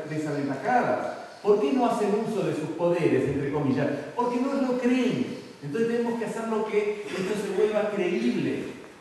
desaventajadas. ¿Por qué no hacen uso de sus poderes, entre comillas? Porque no lo creen. Entonces tenemos que hacer lo que esto se vuelva creíble.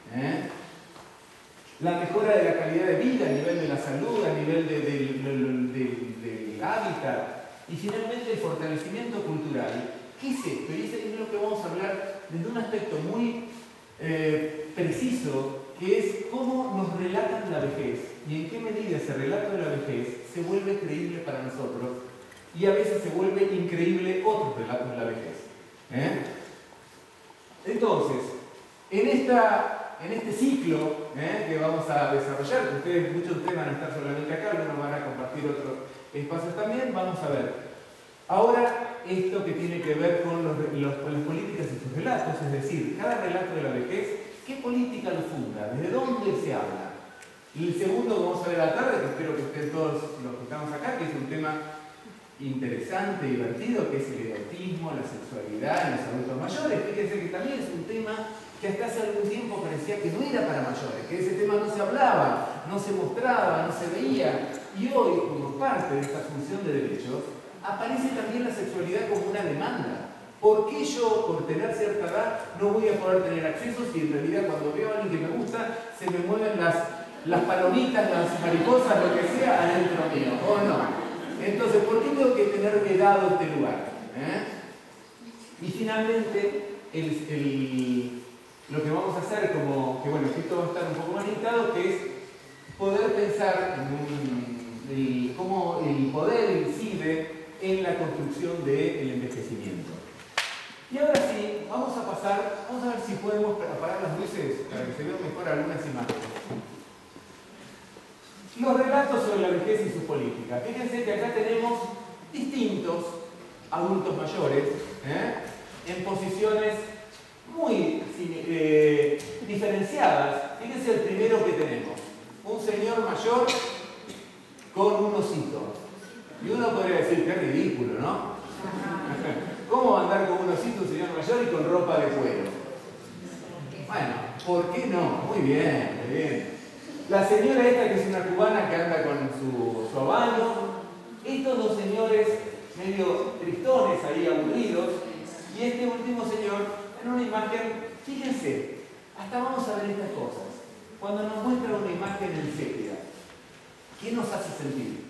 La mejora de la calidad de vida a nivel de la salud, a nivel del hábitat. Y finalmente el fortalecimiento cultural. ¿Qué es esto? Y es lo que vamos a hablar desde un aspecto muy preciso, que es cómo nos relatan la vejez y en qué medida ese relato de la vejez se vuelve creíble para nosotros y a veces se vuelve increíble otros relatos de la vejez. Entonces, en este ciclo que vamos a desarrollar, que muchos de ustedes van a estar solamente acá, algunos van a compartir otros espacios también, vamos a ver ahora esto que tiene que ver con las políticas y sus relatos, es decir, cada relato de la vejez, ¿qué política lo funda? ¿Desde dónde se habla? Y el segundo que vamos a ver a la tarde, que espero que estén todos los que estamos acá, que es un tema interesante, divertido, que es el erotismo, la sexualidad en los adultos mayores. Fíjense que también es un tema que hasta hace algún tiempo parecía que no era para mayores, que ese tema no se hablaba, no se mostraba, no se veía. Y hoy, como parte de esta función de derechos, aparece también la sexualidad como una demanda. ¿Por qué yo, por tener cierta edad, no voy a poder tener acceso si en realidad cuando veo a alguien que me gusta, se me mueven las palomitas, las mariposas, lo que sea, adentro mío? ¿O no? Entonces, ¿por qué tengo que tener vedado este lugar? Y finalmente, lo que vamos a hacer, como que bueno, que esto va a estar un poco más limitado, que es poder pensar en cómo el poder incide en la construcción del envejecimiento. Y ahora sí, vamos a ver si podemos apagar las luces para que se vean mejor algunas imágenes. Los relatos sobre la vejez y su política. Fíjense que acá tenemos distintos adultos mayores en posiciones muy diferenciadas. Fíjense el primero que tenemos. Un señor mayor con un osito. Y uno podría decir, qué ridículo, ¿no? ¿Cómo va a andar con un osito un señor mayor y con ropa de cuero? Bueno, ¿por qué no? Muy bien, muy bien. La señora esta que es una cubana que anda con su habano. Estos dos señores medio tristones ahí, aburridos. Y este último señor, en una imagen, fíjense, hasta vamos a ver estas cosas. Cuando nos muestra una imagen en sepia, ¿qué nos hace sentir?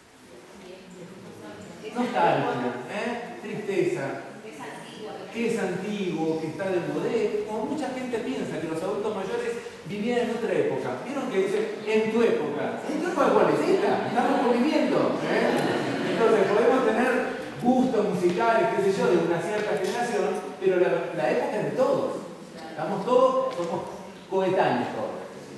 Nostalgia, tristeza, que es antiguo, que está de moda. Como mucha gente piensa que los adultos mayores vivían en otra época. ¿Vieron que dice en tu época? ¿En tu época cuál es esta? Estamos conviviendo. Entonces podemos tener gustos musicales, qué sé yo, de una cierta generación, pero la época es de todos. Estamos todos, somos coetáneos todos.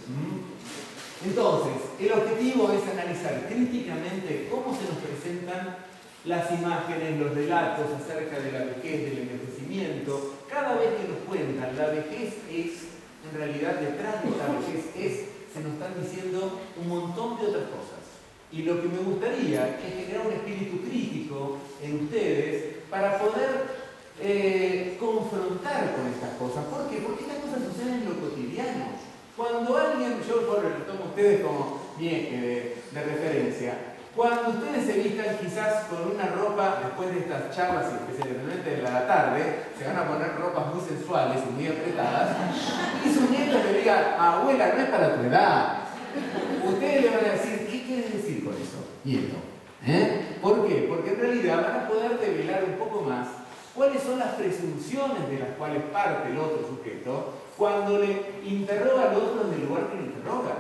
Entonces, el objetivo es analizar críticamente cómo se nos presentan las imágenes, los relatos acerca de la vejez, del envejecimiento. Cada vez que nos cuentan, la vejez es, en realidad, detrás de esta vejez se nos están diciendo un montón de otras cosas. Y lo que me gustaría es generar un espíritu crítico en ustedes para poder confrontar con estas cosas. ¿Por qué? Porque estas cosas suceden en lo cotidiano. Cuando alguien, yo lo tomo a ustedes como mi eje de referencia, cuando ustedes se vistan quizás con una ropa, después de estas charlas, y especialmente de la tarde, se van a poner ropas muy sensuales y muy apretadas, y sus nietos le digan, abuela, no es para tu edad. Ustedes le van a decir, ¿qué quiere decir con eso, nieto? ¿Por qué? Porque en realidad van a poder develar un poco más cuáles son las presunciones de las cuales parte el otro sujeto cuando le interroga al otro en el lugar que le interroga.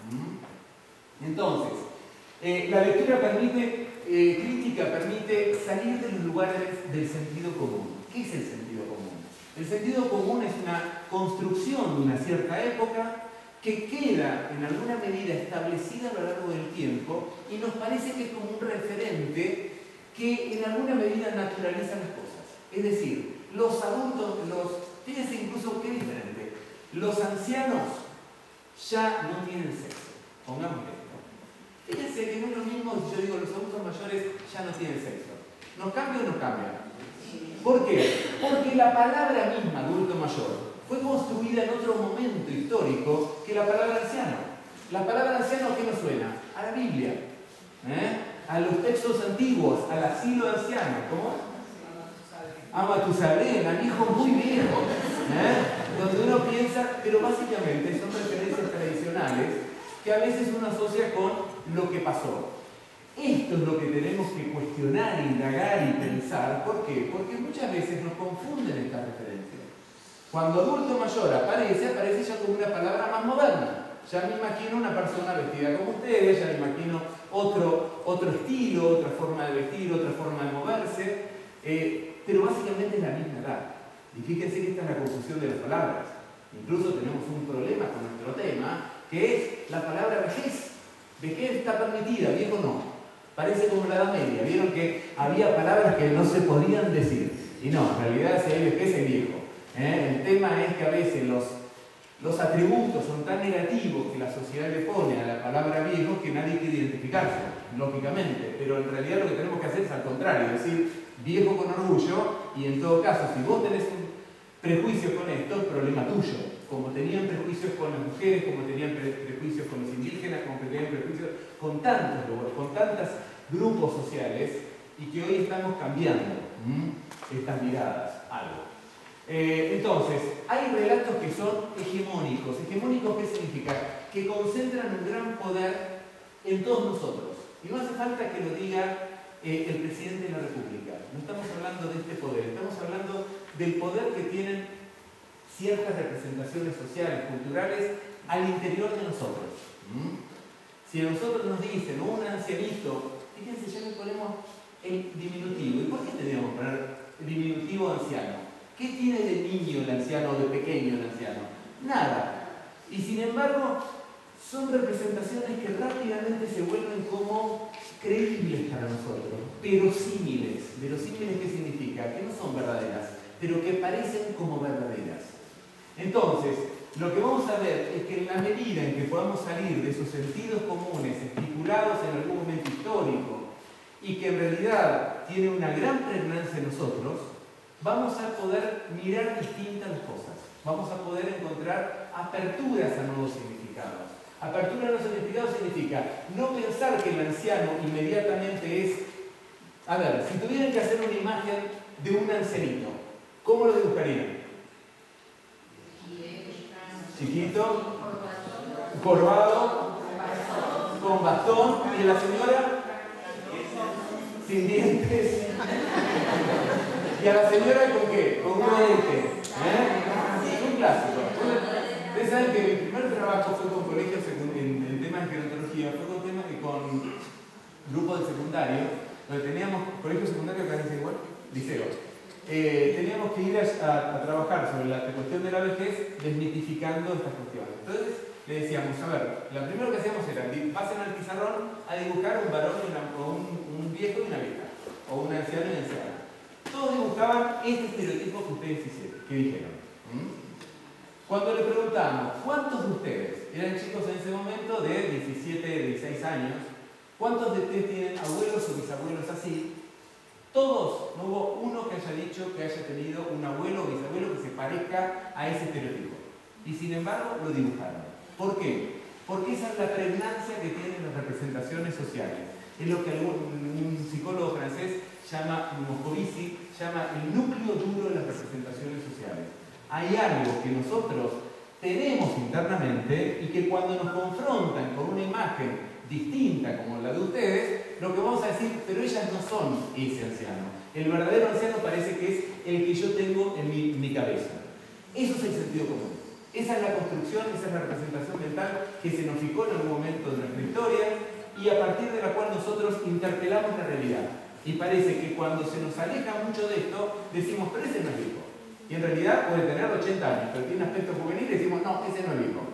Entonces, la lectura crítica permite salir de los lugares del sentido común. ¿Qué es el sentido común? El sentido común es una construcción de una cierta época que queda en alguna medida establecida a lo largo del tiempo y nos parece que es como un referente que en alguna medida naturaliza las cosas. Es decir, los adultos, fíjense incluso qué diferente, los ancianos ya no tienen sexo, pongámosle. Fíjense que no es lo mismo si yo digo los adultos mayores ya no tienen sexo. ¿Nos cambia o no cambia? ¿Por qué? Porque la palabra misma adulto mayor fue construida en otro momento histórico que la palabra anciano. La palabra anciano, ¿a qué nos suena? A la Biblia. A a los textos antiguos, al asilo anciano. ¿Cómo? A Matusalén, al hijo muy viejo. Donde uno piensa, pero básicamente son referencias tradicionales que a veces uno asocia con lo que pasó. Esto es lo que tenemos que cuestionar, indagar y pensar. ¿Por qué? Porque muchas veces nos confunden estas referencias. Cuando adulto mayor aparece ya como una palabra más moderna. Ya me imagino una persona vestida como ustedes, ya me imagino otro estilo, otra forma de vestir, otra forma de moverse, pero básicamente es la misma edad. Y fíjense que esta es la confusión de las palabras. Incluso tenemos un problema con nuestro tema, que es la palabra vejez. Vejez está permitida, viejo no. Parece como la Edad Media. Vieron que había palabras que no se podían decir. Y no, en realidad si hay vejez es viejo. El tema es que a veces los atributos son tan negativos que la sociedad le pone a la palabra viejo que nadie quiere identificarse, lógicamente. Pero en realidad lo que tenemos que hacer es al contrario, decir viejo con orgullo, y en todo caso, si vos tenés un prejuicio con esto, es problema tuyo. Como tenían prejuicios con las mujeres, como tenían prejuicios con los indígenas, como tenían prejuicios con tantos grupos sociales, y que hoy estamos cambiando estas miradas, algo. Entonces, hay relatos que son hegemónicos. ¿Hegemónicos qué significa? Que concentran un gran poder en todos nosotros. Y no hace falta que lo diga el presidente de la República. No estamos hablando de este poder, estamos hablando del poder que tienen ciertas representaciones sociales, culturales, al interior de nosotros. Si a nosotros nos dicen, un ancianito, fíjense, ya le ponemos el diminutivo. ¿Y por qué tenemos que poner el diminutivo anciano? ¿Qué tiene de niño el anciano o de pequeño el anciano? Nada. Y sin embargo, son representaciones que rápidamente se vuelven como creíbles para nosotros, verosímiles. ¿Verosímiles qué significa? Que no son verdaderas, pero que parecen como verdaderas. Entonces, lo que vamos a ver es que en la medida en que podamos salir de esos sentidos comunes estipulados en algún momento histórico y que en realidad tiene una gran pregnancia en nosotros, vamos a poder mirar distintas las cosas. Vamos a poder encontrar aperturas a nuevos significados. Apertura a nuevos significados significa no pensar que el anciano inmediatamente es... A ver, si tuvieran que hacer una imagen de un ancianito, ¿cómo lo dibujarían? Chiquito, corvado, con bastón, y la señora sin dientes. ¿Y a la señora con qué? Con un diente. Es un clásico. Ustedes saben que mi primer trabajo fue con colegios en temas de gerontología, fue con grupos de secundario, donde teníamos colegios secundarios que hacen igual, liceos. Teníamos que ir a trabajar sobre la cuestión de la vejez, desmitificando estas cuestiones. Entonces le decíamos, a ver, lo primero que hacíamos era, pasen al pizarrón a dibujar un varón o un viejo y una vieja, o un anciano y una anciana. Todos dibujaban este estereotipo que ustedes que dijeron. Cuando le preguntamos, ¿cuántos de ustedes eran chicos en ese momento de 17, 16 años? ¿Cuántos de ustedes tienen abuelos o bisabuelos así? Todos, no hubo uno que haya dicho que haya tenido un abuelo o bisabuelo que se parezca a ese estereotipo. Y sin embargo, lo dibujaron. ¿Por qué? Porque esa es la pregnancia que tienen las representaciones sociales. Es lo que un psicólogo francés Moscovici llama el núcleo duro de las representaciones sociales. Hay algo que nosotros tenemos internamente y que cuando nos confrontan con una imagen distinta como la de ustedes, lo que vamos a decir, pero ellas no son ese anciano. El verdadero anciano parece que es el que yo tengo en mi cabeza. Eso es el sentido común. Esa es la construcción, esa es la representación mental que se nos fijó en algún momento de nuestra historia y a partir de la cual nosotros interpelamos la realidad. Y parece que cuando se nos aleja mucho de esto, decimos, pero ese no es viejo. Y en realidad puede tener 80 años, pero tiene un aspecto juvenil y decimos, no, ese no es viejo.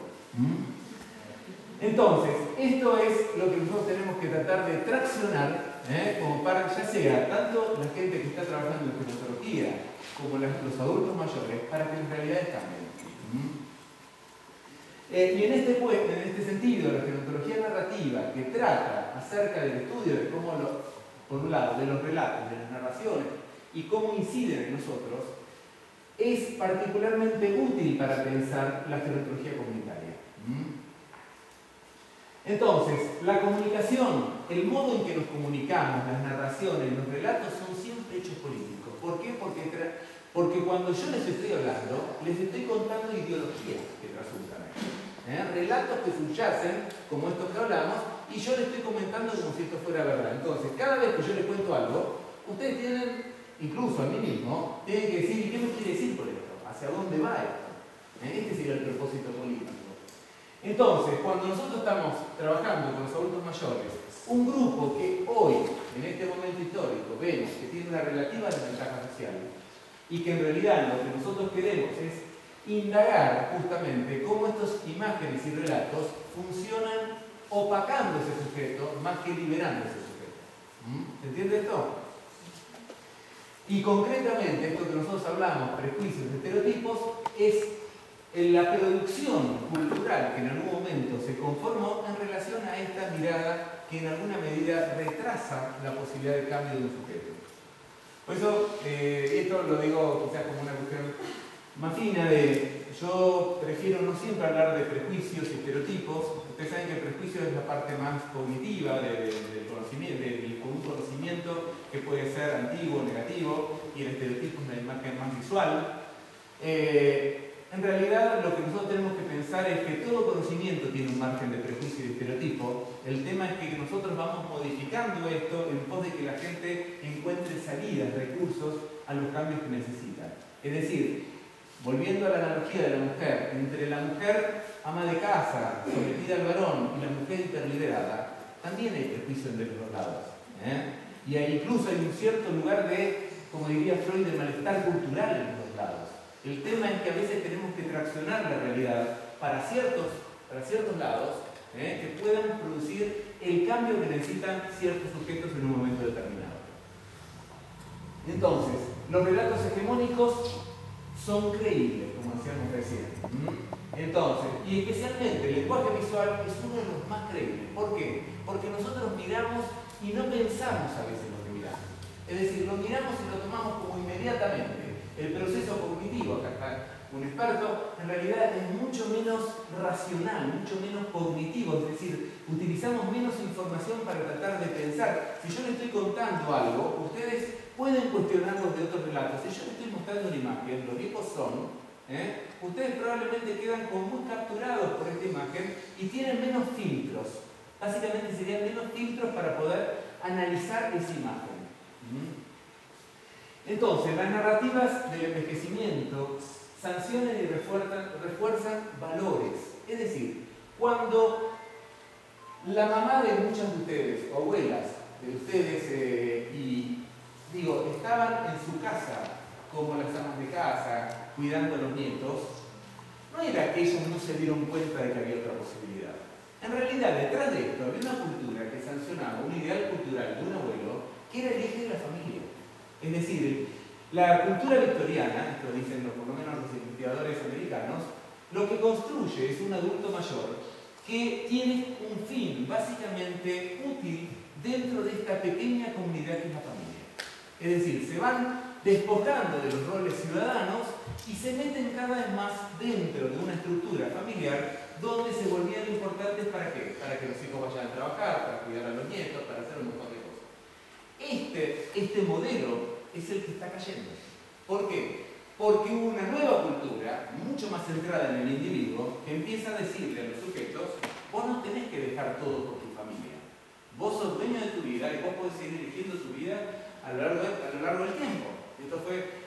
Entonces, esto es lo que nosotros tenemos que tratar de traccionar, como para, ya sea tanto la gente que está trabajando en gerontología como los adultos mayores, para que las realidades cambien. Y en este sentido, la gerontología narrativa, que trata acerca del estudio de cómo, por un lado, de los relatos, de las narraciones, y cómo inciden en nosotros, es particularmente útil para pensar la gerontología comunitaria. Entonces, la comunicación, el modo en que nos comunicamos, las narraciones, los relatos son siempre hechos políticos. ¿Por qué? Porque cuando yo les estoy hablando, les estoy contando ideologías que resultan ahí. Relatos que subyacen, como estos que hablamos, y yo les estoy comentando como si esto fuera verdad. Entonces, cada vez que yo les cuento algo, ustedes tienen, incluso a mí mismo, tienen que decir, ¿y qué me quiere decir por esto? ¿Hacia dónde va esto? Este sería el propósito político. Entonces, cuando nosotros estamos trabajando con los adultos mayores, un grupo que hoy, en este momento histórico, vemos que tiene una relativa desventaja social y que en realidad lo que nosotros queremos es indagar justamente cómo estas imágenes y relatos funcionan opacando ese sujeto más que liberando ese sujeto. ¿Se entiende esto? Y concretamente, esto que nosotros hablamos, prejuicios, estereotipos, es la producción cultural que en algún momento se conformó en relación a esta mirada que en alguna medida retrasa la posibilidad de cambio de un sujeto. Por eso, esto lo digo quizás como una cuestión más fina de, yo prefiero no siempre hablar de prejuicios y estereotipos. Ustedes saben que el prejuicio es la parte más cognitiva del conocimiento, del conocimiento que puede ser antiguo o negativo, y el estereotipo es la imagen más visual. En realidad, lo que nosotros tenemos que pensar es que todo conocimiento tiene un margen de prejuicio y de estereotipo. El tema es que nosotros vamos modificando esto en pos de que la gente encuentre salidas, recursos a los cambios que necesita. Es decir, volviendo a la analogía de la mujer, entre la mujer ama de casa, sometida al varón, y la mujer hiperliberada, también hay prejuicio entre los dos lados. Y incluso hay un cierto lugar de, como diría Freud, de malestar cultural en los dos lados. El tema es que a veces tenemos que traccionar la realidad para ciertos lados que puedan producir el cambio que necesitan ciertos sujetos en un momento determinado. Entonces, los relatos hegemónicos son creíbles, como decíamos recién. Entonces, y especialmente el lenguaje visual es uno de los más creíbles. ¿Por qué? Porque nosotros miramos y no pensamos a veces lo que miramos. Es decir, lo miramos y lo tomamos como inmediatamente. El proceso cognitivo, acá está un experto, en realidad es mucho menos racional, mucho menos cognitivo, es decir, utilizamos menos información para tratar de pensar. Si yo le estoy contando algo, ustedes pueden cuestionarlos de otros relatos. Si yo les estoy mostrando una imagen, los viejos son, ustedes probablemente quedan como muy capturados por esta imagen y tienen menos filtros. Básicamente serían menos filtros para poder analizar esa imagen. Entonces, las narrativas del envejecimiento sancionan y refuerzan valores. Es decir, cuando la mamá de muchas de ustedes, o abuelas de ustedes, estaban en su casa, como las amas de casa, cuidando a los nietos, no era que ellos no se dieron cuenta de que había otra posibilidad. En realidad, detrás de esto había una cultura que sancionaba un ideal cultural de un abuelo que era el eje de la familia. Es decir, la cultura victoriana, esto dicen por lo menos los investigadores americanos, lo que construye es un adulto mayor que tiene un fin básicamente útil dentro de esta pequeña comunidad que es la familia. Es decir, se van despojando de los roles ciudadanos y se meten cada vez más dentro de una estructura familiar donde se volvían importantes ¿para qué? Para que los hijos vayan a trabajar, para cuidar a los nietos, para hacer un montón de cosas. Este modelo es el que está cayendo. ¿Por qué? Porque hubo una nueva cultura, mucho más centrada en el individuo, que empieza a decirle a los sujetos, vos no tenés que dejar todo por tu familia. Vos sos dueño de tu vida y vos podés seguir dirigiendo tu vida a lo largo del tiempo. Esto fue,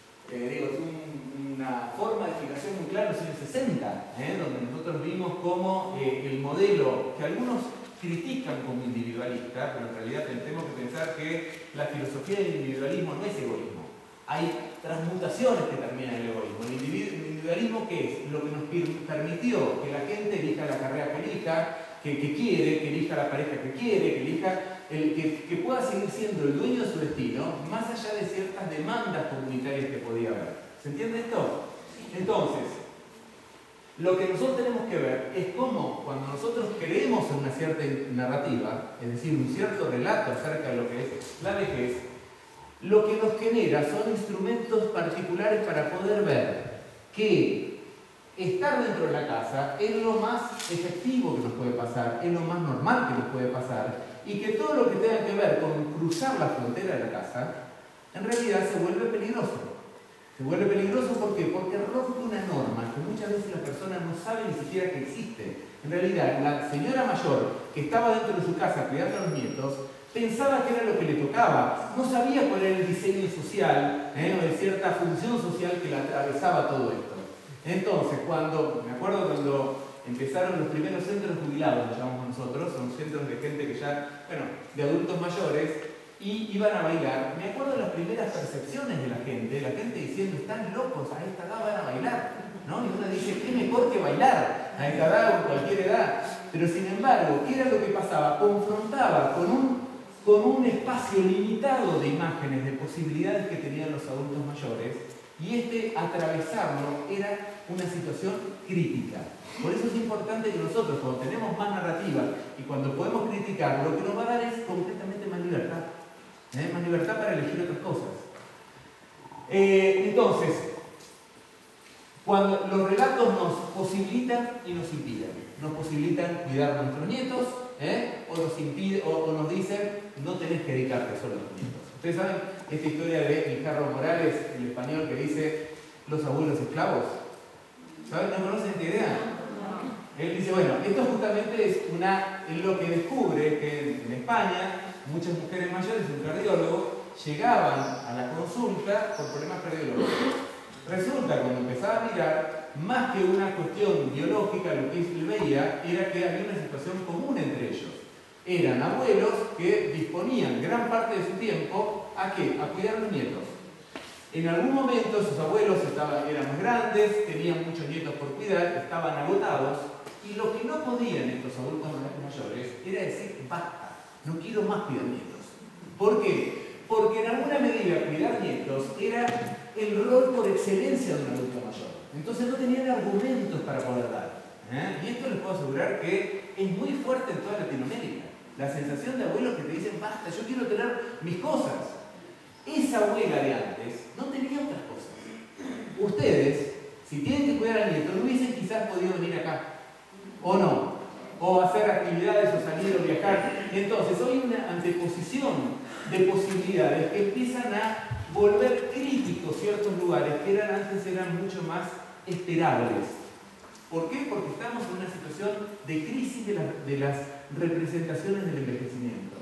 una forma de explicación muy clara en los años 60, donde nosotros vimos cómo el modelo que algunos critican como individualista, pero en realidad tenemos que pensar que la filosofía del individualismo no es egoísmo. Hay transmutaciones que terminan en el egoísmo. El individualismo, ¿qué es? Lo que nos permitió que la gente elija la carrera que elija, que quiere, que elija la pareja que quiere, que elija, que pueda seguir siendo el dueño de su destino, más allá de ciertas demandas comunitarias que podía haber. ¿Se entiende esto? Entonces, lo que nosotros tenemos que ver es cómo, cuando nosotros creemos en una cierta narrativa, es decir, un cierto relato acerca de lo que es la vejez, lo que nos genera son instrumentos particulares para poder ver que estar dentro de la casa es lo más efectivo que nos puede pasar, es lo más normal que nos puede pasar, y que todo lo que tenga que ver con cruzar la frontera de la casa, en realidad se vuelve peligroso. Se vuelve peligroso ¿por qué? Porque rompe una norma que muchas veces la persona no sabe ni siquiera que existe. En realidad, la señora mayor que estaba dentro de su casa cuidando a los nietos, pensaba que era lo que le tocaba, no sabía cuál era el diseño social o de cierta función social que la atravesaba todo esto. Entonces, me acuerdo cuando empezaron los primeros centros jubilados, lo llamamos nosotros, son centros de gente que ya, de adultos mayores, y iban a bailar. Me acuerdo de las primeras percepciones de la gente diciendo, están locos, a esta edad van a bailar, ¿no? Y uno dice, ¿qué mejor que bailar a esta edad o en cualquier edad? Pero sin embargo, ¿qué era lo que pasaba? Confrontaba con un espacio limitado de imágenes, de posibilidades que tenían los adultos mayores, y atravesarlo era una situación crítica. Por eso es importante que nosotros, cuando tenemos más narrativa y cuando podemos criticar, lo que nos va a dar es completamente más libertad. Más libertad para elegir otras cosas. Entonces, cuando los relatos nos posibilitan y nos impiden. Nos posibilitan cuidar a nuestros nietos, o nos dicen, no tenés que dedicarte solo a tus nietos. Ustedes saben esta historia de Mijarro Morales, el español, que dice los abuelos esclavos. ¿Saben? ¿No conocen esta idea? Él dice, bueno, esto justamente es lo que descubre que en España muchas mujeres mayores, un cardiólogo, llegaban a la consulta por problemas cardiológicos. Resulta, cuando empezaba a mirar, más que una cuestión biológica, lo que él veía era que había una situación común entre ellos. Eran abuelos que disponían gran parte de su tiempo ¿a qué? A cuidar a los nietos. En algún momento sus abuelos eran más grandes, tenían muchos nietos por cuidar, estaban agotados, y lo que no podían estos adultos mayores era decir, basta, no quiero más cuidar nietos. ¿Por qué? Porque en alguna medida cuidar nietos era el rol por excelencia de un adulto mayor. Entonces no tenían argumentos para poder dar. Y esto les puedo asegurar que es muy fuerte en toda Latinoamérica. La sensación de abuelos que te dicen, basta, yo quiero tener mis cosas. Esa abuela de antes no tenía otras cosas. Ustedes, si tienen que cuidar al nieto, no hubiesen quizás podido venir acá. ¿O no? O hacer actividades, o salir, o viajar. Y entonces hay una anteposición de posibilidades que empiezan a volver críticos ciertos lugares que antes eran mucho más esperables. ¿Por qué? Porque estamos en una situación de crisis de las representaciones del envejecimiento.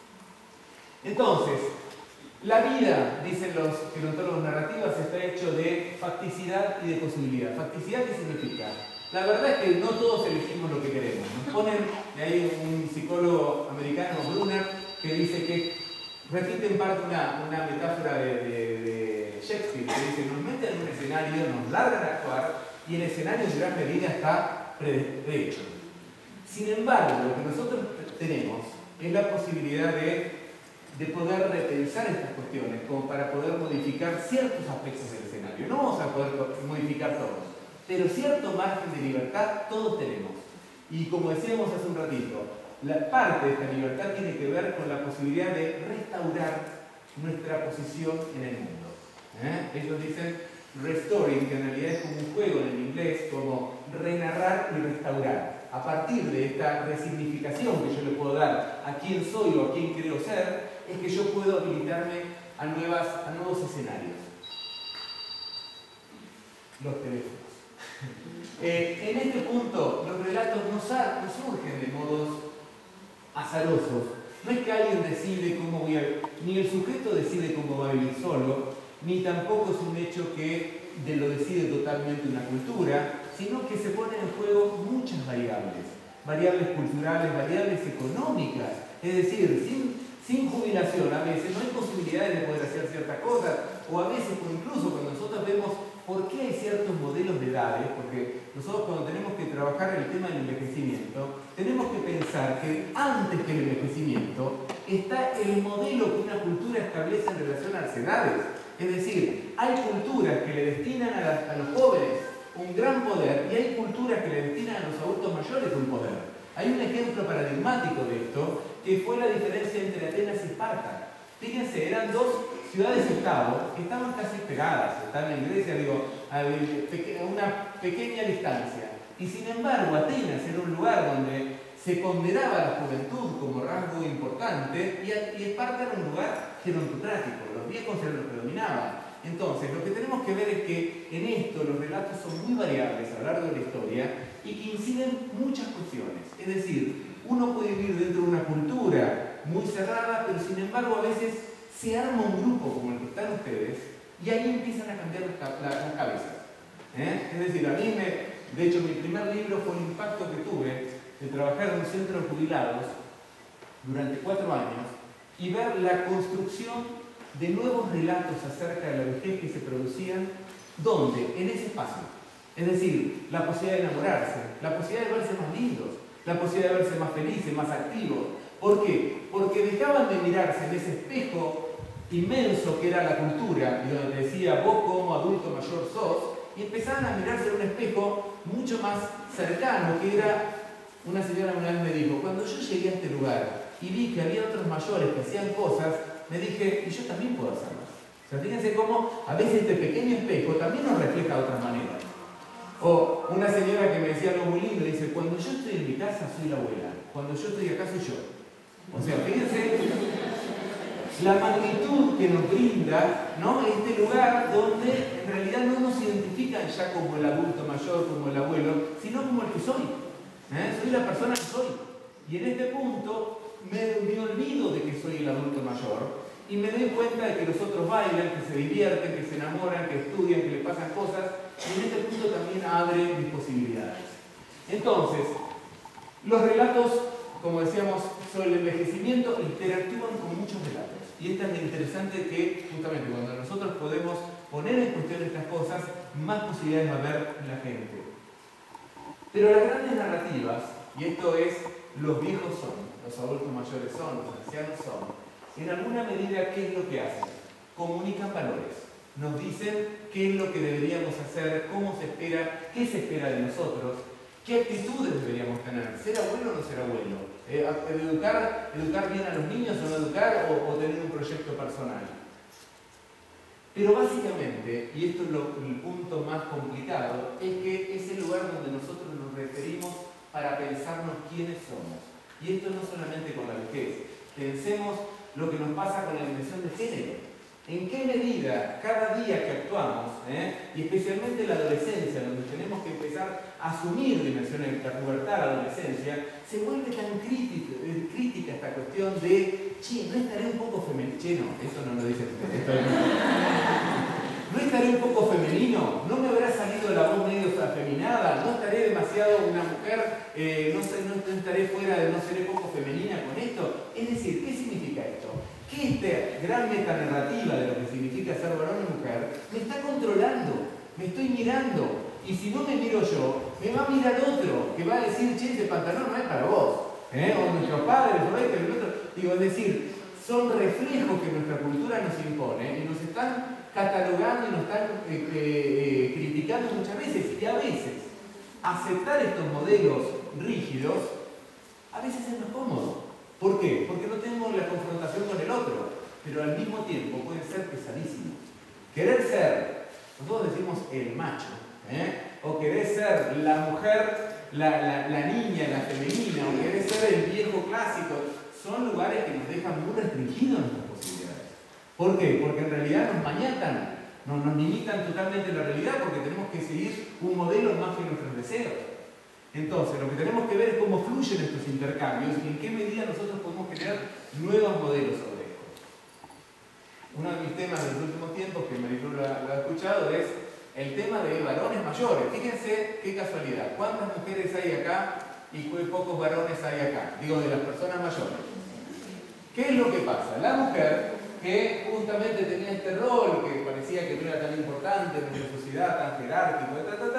Entonces, la vida, dicen los gerontólogos narrativas, está hecho de facticidad y de posibilidad. ¿Facticidad qué significa? La verdad es que no todos elegimos lo que queremos. Nos ponen, hay un psicólogo americano, Brunner, que dice que repite en parte una metáfora de Shakespeare, que dice, nos meten en un escenario, nos largan a actuar, y el escenario en gran medida está prehecho. Sin embargo, lo que nosotros tenemos es la posibilidad de poder repensar estas cuestiones, como para poder modificar ciertos aspectos del escenario. No vamos a poder modificar todos, pero cierto margen de libertad todos tenemos. Y como decíamos hace un ratito, la parte de esta libertad tiene que ver con la posibilidad de restaurar nuestra posición en el mundo. Ellos dicen restoring, que en realidad es como un juego en el inglés, como renarrar y restaurar. A partir de esta resignificación que yo le puedo dar a quién soy o a quién creo ser, es que yo puedo habilitarme a nuevos escenarios. Los teléfonos. En este punto, los relatos no surgen de modos azarosos. No es que alguien decide cómo ni el sujeto decide cómo va a vivir solo, ni tampoco es un hecho que lo decide totalmente una cultura, sino que se ponen en juego muchas variables culturales, variables económicas. Es decir, sin jubilación a veces no hay posibilidades de poder hacer ciertas cosas, o a veces, incluso cuando nosotros vemos por qué hay ciertos modelos de edades, porque nosotros cuando tenemos que trabajar el tema del envejecimiento, tenemos que pensar que antes que el envejecimiento está el modelo que una cultura establece en relación a las edades. Es decir, hay culturas que le destinan a los jóvenes un gran poder y hay culturas que le destinan a los adultos mayores un poder. Hay un ejemplo paradigmático de esto, que fue la diferencia entre Atenas y Esparta. Fíjense, eran dos ciudades-estado que estaban casi pegadas. Están en Grecia, una pequeña distancia. Y sin embargo, Atenas era un lugar donde se ponderaba la juventud como rasgo importante, y Esparta era un lugar gerontocrático, los viejos eran los que dominaban. Entonces, lo que tenemos que ver es que en esto los relatos son muy variables a lo largo de la historia y que inciden muchas cuestiones. Es decir, uno puede vivir dentro de una cultura muy cerrada, pero sin embargo a veces se arma un grupo como el que están ustedes y ahí empiezan a cambiar las cabezas. Es decir, a mí de hecho mi primer libro fue el impacto que tuve de trabajar en un centro de jubilados durante 4 años y ver la construcción de nuevos relatos acerca de la vejez que se producían, ¿dónde? En ese espacio. Es decir, la posibilidad de enamorarse, la posibilidad de verse más lindos, la posibilidad de verse más felices, más activos. ¿Por qué? Porque dejaban de mirarse en ese espejo inmenso que era la cultura, y donde decía, vos como adulto mayor sos, y empezaban a mirarse en un espejo mucho más cercano, que era, una señora una vez me dijo, cuando yo llegué a este lugar y vi que había otros mayores que hacían cosas, me dije, y yo también puedo hacerlas. O sea, fíjense cómo a veces este pequeño espejo también nos refleja de otras maneras. O una señora que me decía algo muy lindo, dice, cuando yo estoy en mi casa soy la abuela, cuando yo estoy acá soy yo. O sea, fíjense la magnitud que nos brinda, ¿no?, este lugar donde en realidad no nos identifican ya como el adulto mayor, como el abuelo, sino como el que soy. Soy la persona que soy. Y en este punto me olvido de que soy el adulto mayor y me doy cuenta de que los otros bailan, que se divierten, que se enamoran, que estudian, que le pasan cosas, y en este punto también abre mis posibilidades. Entonces, los relatos, como decíamos, sobre el envejecimiento interactúan con muchos relatos. Y es tan interesante que justamente cuando nosotros podemos poner en cuestión estas cosas, más posibilidades va a haber en la gente. Pero las grandes narrativas, y esto es, los viejos son, los adultos mayores son, los ancianos son, en alguna medida, ¿qué es lo que hacen? Comunican valores. Nos dicen qué es lo que deberíamos hacer, cómo se espera, qué se espera de nosotros, qué actitudes deberíamos tener, ser abuelo o no ser abuelo, educar bien a los niños o no educar, o tener un proyecto personal. Pero básicamente, y esto es el punto más complicado, es que es el lugar donde nosotros nos referimos para pensarnos quiénes somos. Y esto no solamente con la vejez. Pensemos lo que nos pasa con la dimensión de género. ¿En qué medida cada día que actuamos, y especialmente en la adolescencia, donde tenemos que empezar a asumir dimensiones, la pubertad, la adolescencia, se vuelve tan crítica esta cuestión de, che, ¿no estaré un poco femenino? Che, no, esto no lo dice usted. ¿No estaré un poco femenino? ¿No me habrá salido la voz medio afeminada? ¿No estaré demasiado una mujer? ¿No estaré fuera de no seré poco femenina con esto? Es decir, ¿qué significa esto? Que esta gran metanarrativa de lo que significa ser varón y mujer me está controlando, me estoy mirando. Y si no me miro yo, me va a mirar otro que va a decir, che, ese pantalón no es para vos. O nuestros padres, o este, o el otro. Digo, es decir, son reflejos que nuestra cultura nos impone y nos están catalogando y nos están criticando muchas veces. Y a veces, aceptar estos modelos rígidos, a veces es más cómodo. ¿Por qué? Porque no tenemos la confrontación con el otro, pero al mismo tiempo puede ser pesadísimo. Querer ser, nosotros decimos el macho, o querer ser la mujer, la niña, la femenina, o querer ser el viejo clásico, son lugares que nos dejan muy restringidos nuestras posibilidades. ¿Por qué? Porque en realidad nos maniatan, nos limitan totalmente la realidad, porque tenemos que seguir un modelo más que nuestros deseos. Entonces, lo que tenemos que ver es cómo fluyen estos intercambios y en qué medida nosotros podemos crear nuevos modelos sobre esto. Uno de mis temas de los últimos tiempos, que Maricruz lo ha escuchado, es el tema de varones mayores. Fíjense qué casualidad. ¿Cuántas mujeres hay acá y qué pocos varones hay acá? Digo, de las personas mayores. ¿Qué es lo que pasa? La mujer, que justamente tenía este rol, que parecía que no era tan importante en nuestra sociedad, tan jerárquico,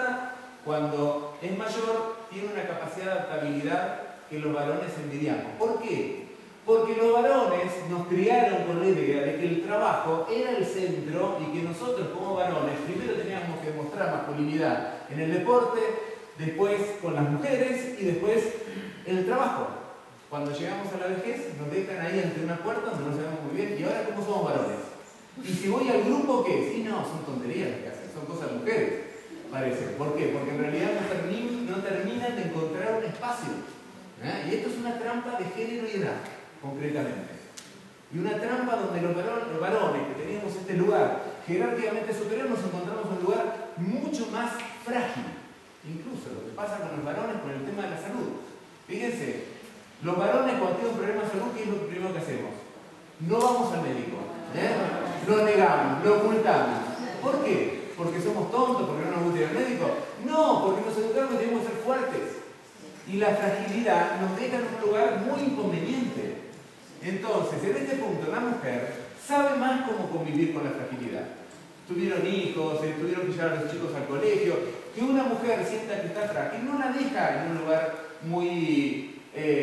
cuando es mayor, tiene una capacidad de adaptabilidad que los varones envidiamos. ¿Por qué? Porque los varones nos criaron con la idea de que el trabajo era el centro y que nosotros como varones primero teníamos que demostrar masculinidad en el deporte, después con las mujeres y después en el trabajo. Cuando llegamos a la vejez nos dejan ahí ante una puerta donde no sabemos muy bien, ¿y ahora cómo somos varones? Y si voy al grupo, ¿qué? Sí, no, son tonterías lo que hacen, son cosas de mujeres. parece. ¿Por qué? Porque en realidad no terminan de encontrar un espacio. Y esto es una trampa de género y edad, concretamente. Y una trampa donde los varones que teníamos este lugar jerárquicamente superior nos encontramos en un lugar mucho más frágil. Incluso lo que pasa con los varones con el tema de la salud. Fíjense, los varones cuando tienen un problema de salud, ¿qué es lo primero que hacemos? No vamos al médico. Lo negamos, lo ocultamos. ¿Por qué? ¿Porque somos tontos? ¿Porque no nos gusta ir al médico? No, porque nos educaron que tenemos que ser fuertes. Y la fragilidad nos deja en un lugar muy inconveniente. Entonces, en este punto, la mujer sabe más cómo convivir con la fragilidad. Tuvieron hijos, tuvieron que llevar a los chicos al colegio. Que una mujer sienta que está frágil no la deja en un lugar muy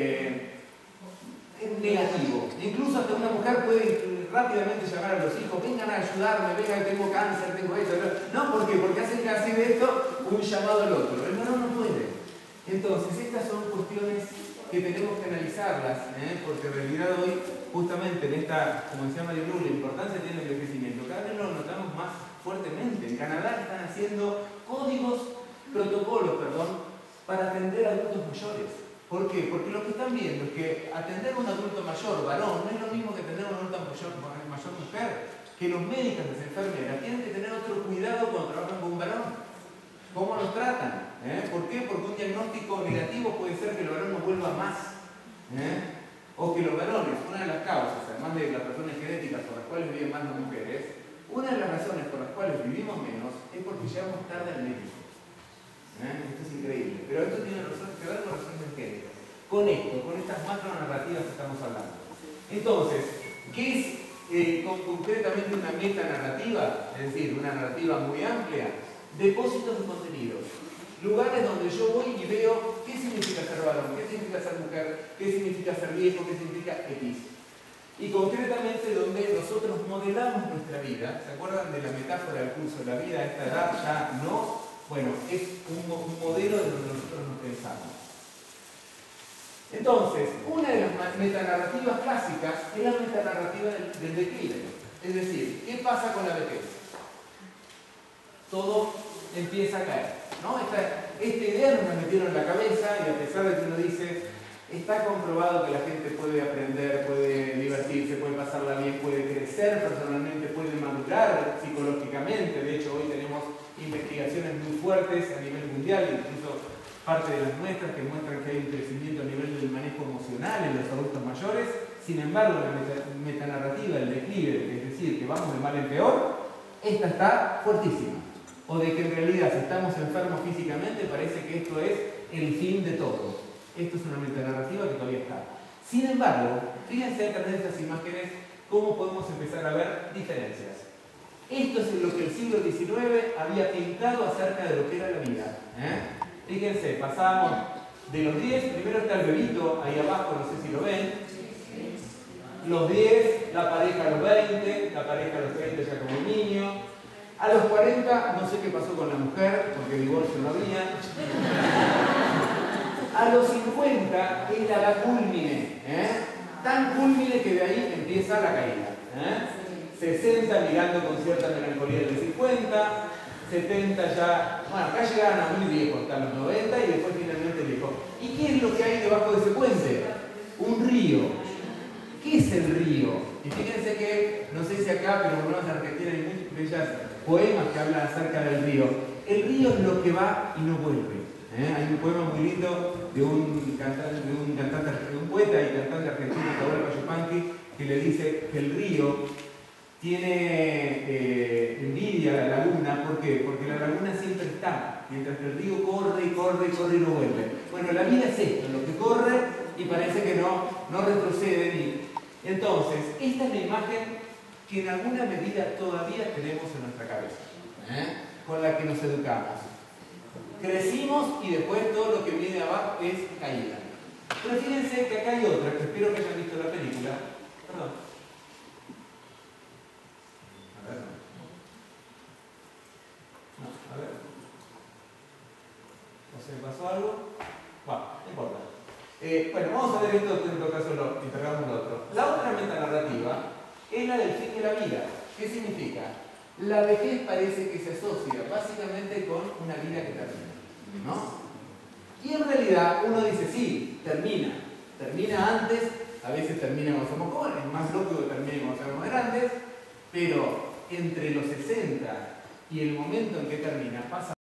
negativo. Incluso hasta una mujer puede rápidamente llamar a los hijos, vengan a ayudarme, vengan que tengo cáncer, tengo esto. No, ¿por qué? Porque hacen casi de esto un llamado al otro. El varón no puede. Entonces, estas son cuestiones que tenemos que analizarlas, porque en realidad hoy, justamente en esta, como decía María Luz, la importancia tiene el envejecimiento. Cada vez lo notamos más fuertemente. En Canadá están haciendo protocolos, para atender a adultos mayores. ¿Por qué? Porque lo que están viendo es que atender a un adulto mayor, varón, no es lo mismo que atender a un adulto mayor mujer. Que los médicos, las enfermeras, tienen que tener otro cuidado cuando trabajan con un varón. ¿Cómo los tratan? ¿Por qué? Porque un diagnóstico negativo puede ser que el varón no vuelva más. O que los varones, una de las causas, además de las razones genéticas por las cuales viven más las mujeres, una de las razones por las cuales vivimos menos es porque llegamos tarde al médico. Esto es increíble. Pero esto tiene que ver con razones genéticas. Con esto, con estas macronarrativas que estamos hablando. Entonces, ¿qué es concretamente una metanarrativa? Es decir, una narrativa muy amplia. Depósitos de contenidos. Lugares donde yo voy y veo qué significa ser varón, qué significa ser mujer, qué significa ser viejo, qué significa X. Y concretamente donde nosotros modelamos nuestra vida. ¿Se acuerdan de la metáfora del curso de la vida? A esta edad ya no. Bueno, es un modelo de donde nosotros nos pensamos. Entonces, una de las metanarrativas clásicas es la metanarrativa del declive. Es decir, ¿qué pasa con la vejez? Todo empieza a caer, ¿no? Esta idea nos la metieron en la cabeza y a pesar de que uno dice, está comprobado que la gente puede aprender, puede divertirse, puede pasarla bien, puede crecer personalmente, puede madurar psicológicamente. De hecho, hoy tenemos investigaciones muy fuertes a nivel mundial, incluso parte de las nuestras que muestran que hay un crecimiento a nivel del manejo emocional en los adultos mayores. Sin embargo, la metanarrativa, el declive, es decir, que vamos de mal en peor, esta está fuertísima. O de que en realidad si estamos enfermos físicamente parece que esto es el fin de todo. Esto es una metanarrativa que todavía está. Sin embargo, fíjense a través de estas imágenes cómo podemos empezar a ver diferencias. Esto es lo que el siglo XIX había pintado acerca de lo que era la vida. Fíjense, pasábamos de los 10, primero está el bebito, ahí abajo, no sé si lo ven. Los 10, la pareja a los 20, la pareja a los 30 ya como un niño. A los 40, no sé qué pasó con la mujer, porque divorcio no había. A los 50 es la edad cúlmine, tan cúlmine que de ahí empieza la caída. 60 mirando con cierta melancolía del 50, 70 ya, bueno, acá llegaron a muy viejos, hasta los 90 y después finalmente viejo. ¿Y qué es lo que hay debajo de ese puente? Un río. ¿Qué es el río? Y fíjense que, no sé si acá, pero por lo menos en Argentina hay muchas bellas poemas que hablan acerca del río. El río es lo que va y no vuelve. Hay un poema muy lindo de un poeta y cantante argentino, Atahualpa Yupanqui, que le dice que el río tiene envidia a la laguna. ¿Por qué? Porque la laguna siempre está, mientras que el río corre y corre y corre y no vuelve. Bueno, la vida es esto, lo que corre y parece que no retrocede ni... Entonces, esta es la imagen que en alguna medida todavía tenemos en nuestra cabeza, con la que nos educamos. Crecimos y después todo lo que viene abajo es caída. Pero fíjense que acá hay otra, que espero que hayan visto la película. Perdón. A ver, no, a ver. ¿O se me pasó algo? Bueno, no importa. Bueno, vamos a ver esto, en todo caso lo integramos lo otro. La otra metanarrativa es la del fin de la vida. ¿Qué significa? la vejez parece que se asocia básicamente con una vida que termina, ¿no? Y en realidad uno dice, sí, termina antes, a veces termina cuando somos jóvenes, es más lógico que termine cuando somos grandes, pero entre los 60 y el momento en que termina pasa